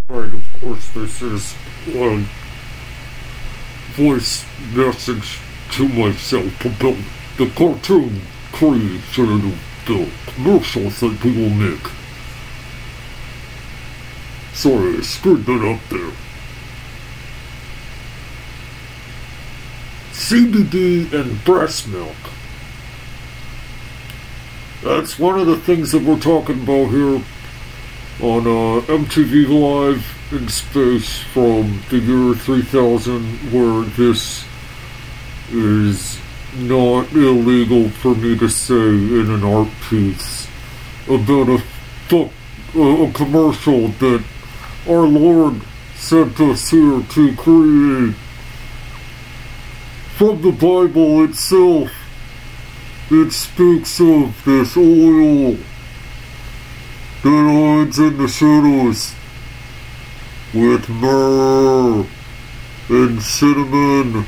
Right, of course, this is a voice message to myself about the cartoon creation of the commercials that we will make. Sorry, I screwed that up there. CBD and breast milk. That's one of the things that we're talking about here on MTV Live in Space from the year 3000, where this is not illegal for me to say in an art piece about a commercial that our Lord sent us here to create from the Bible itself. It speaks of this oil that hides in the shadows with myrrh and cinnamon.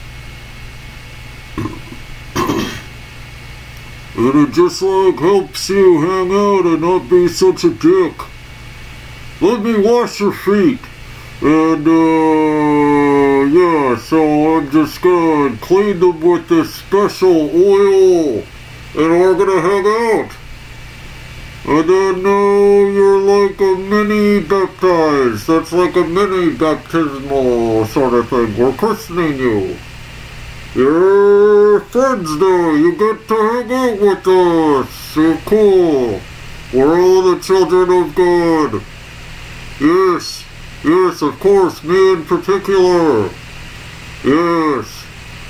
And it just helps you hang out and not be such a dick. Let me wash your feet. And yeah, so I'm just gonna clean them with this special oil, and we're gonna hang out. And then you're like a mini baptized. That's like a mini baptismal sort of thing. We're christening you. You're friends now. You get to hang out with us. You're cool. We're all the children of God. Yes. Yes, of course, me in particular. Yes.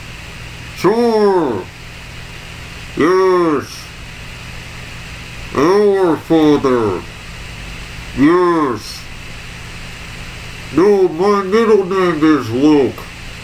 Sure. Yes. Our Father. Yes. No, my middle name is Luke.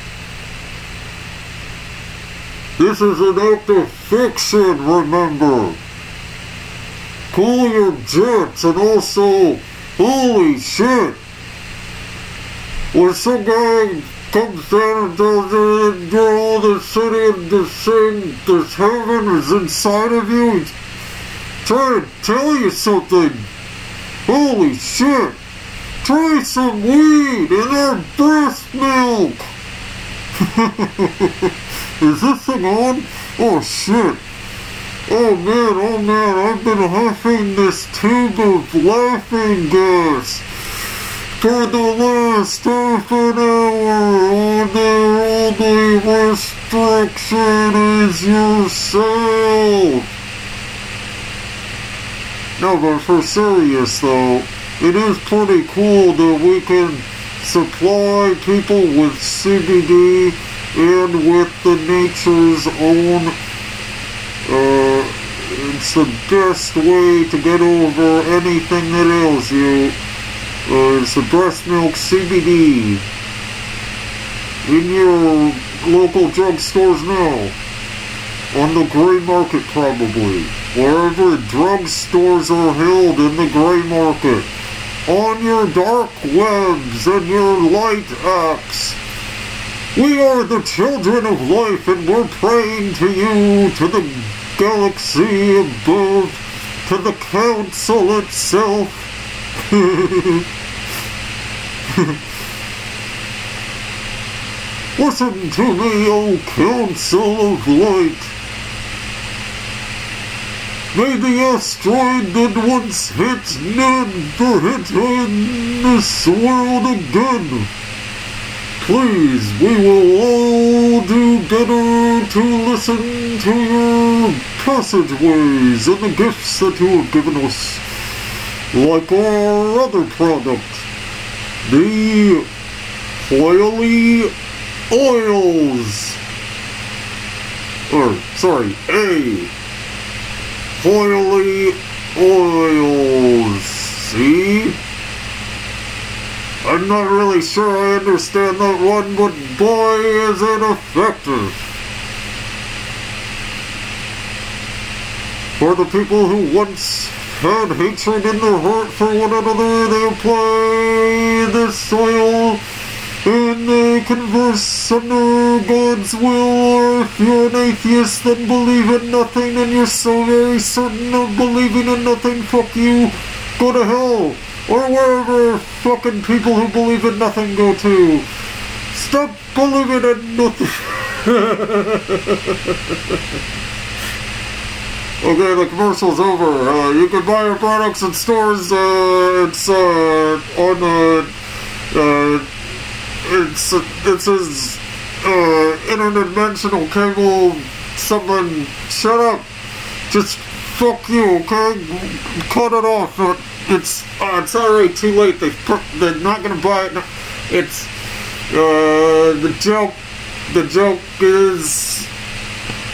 This is an act of fiction, remember. Cool your jets, and also, holy shit. When some guy comes down and tells you that you're all the city and the same, this heaven is inside of you, he's trying to tell you something. Holy shit! Try some weed in our breast milk! Is this thing on? Oh shit! Oh man, I've been huffing this tube of laughing gas for the last half an hour, and the only restriction is yourself. No, but for serious though, it is pretty cool that we can supply people with CBD and with the nature's own. It's the best way to get over anything that ails you. It's the breast milk CBD in your local drugstores now. On the gray market probably. Wherever drugstores are held in the gray market. On your dark webs and your light apps. We are the children of life, and we're praying to you, to the galaxy above, to the council itself. Listen to me, O Council of Light. May the asteroid that once hit never hit in this world again. Please, we will all do better to listen to your passageways and the gifts that you have given us. Like our other product, the Hoily Oils. Hoily Oils. See? I'm not really sure I understand that one, but boy is it effective. For the people who once had hatred in their heart for one another, they apply this oil and they converse under God's will. Or if you're an atheist and believe in nothing and you're so very certain of believing in nothing, fuck you, go to hell. or wherever fucking people who believe in nothing go to. Stop believing in nothing. Okay, the commercial's over. You can buy our products in stores. It's on it says interdimensional cable. Someone shut up. Just fuck you, okay? Cut it off. It's already too late. They're not gonna buy it. It's the joke. The joke is